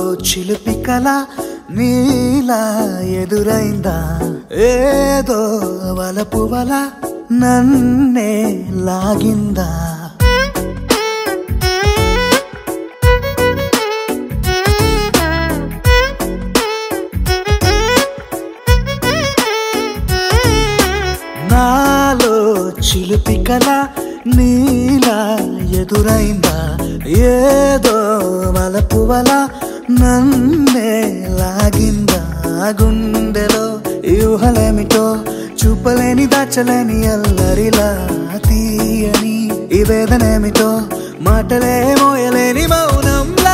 చిలిపి కల నీలా ఎదురైందా ఏదో వలపు వల నన్నే లాగిందా నాలో చిలిపి కల నీలా ఎదురైందా ఏదో వలపు వల నన్నే లాగిందా గుండెలో ఊహలేమిటో చూపలేని దాచలేని అల్లరిలా తీయని ఈ వేదనేమిటో మాటలే మోయలేని మౌనంలా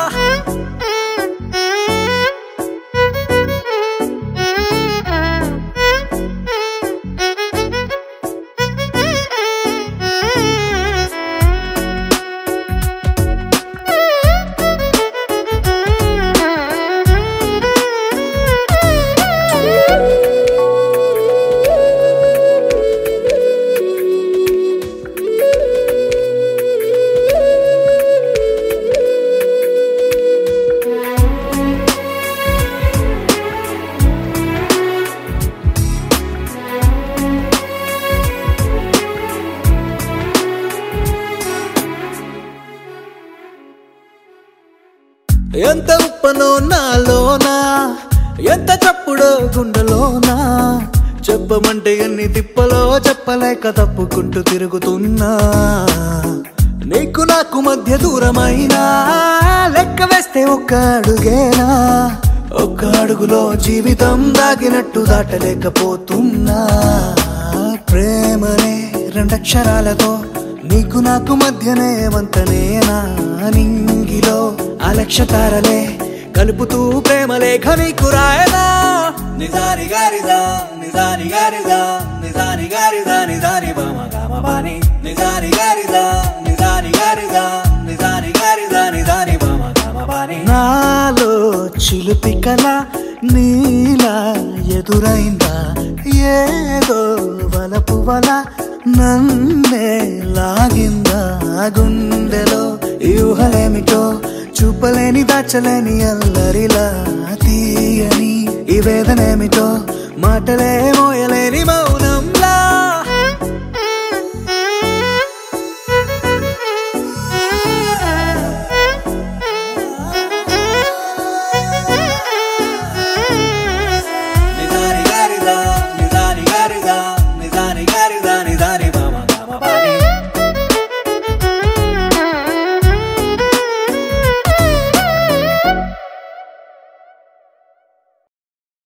ఎంత ఉప్పనో నాలోనా ఎంత చప్పుడో గుండెలోనా చెప్పమంటే ఎన్ని తిప్పలో చెప్పలేక తప్పుకుంటూ తిరుగుతున్నా నీకు నాకు మధ్య దూరమైనా లెక్క వేస్తే ఒక్క అడుగేనా ఒక్క అడుగులో జీవితం దాగినట్టు దాటలేకపోతున్నా ప్రేమనే రెండక్షరాలతో నీకు నాకు మధ్యనే వంతనేనా నింగిలో అలక్ష్యతారలే కలుపుతూ ప్రేమ లేఖ నీకు రాయనా నిజాని గారిజా నిజాని గారిజా నిజాని గారిజా నిజాని బామ గామ బాని నిజాని గారిజా నిజాని గారిజా నిజాని గారిజా నిజాని బామ గామ బాని నాలో చిలిపి కల నీలా ఎదురైందా ఏదో వలపు వల నన్నే లాగిందా గుండెలో ఊహలేమిటో చూపలేని దాచలేని అల్లరిలా తీయని ఈ వేదనేమిటో మాటలే మోయలేని మౌనం